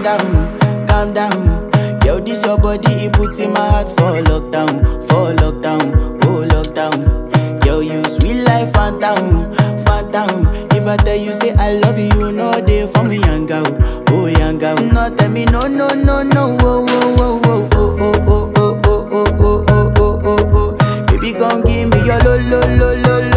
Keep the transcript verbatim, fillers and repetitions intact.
down, calm down. Yo, this your body, it puts in my heart for lockdown, for lockdown, oh lockdown. Yo, you sweet life, phantom, phantom. If I tell you say I love you, you know they for me, young girl, oh young girl. No tell me no, no, no, no, oh, oh, oh, oh, oh, oh, oh, oh, oh, oh, oh, oh, oh, oh. Baby, gon' give me your lo, lo, lo, lo, lo.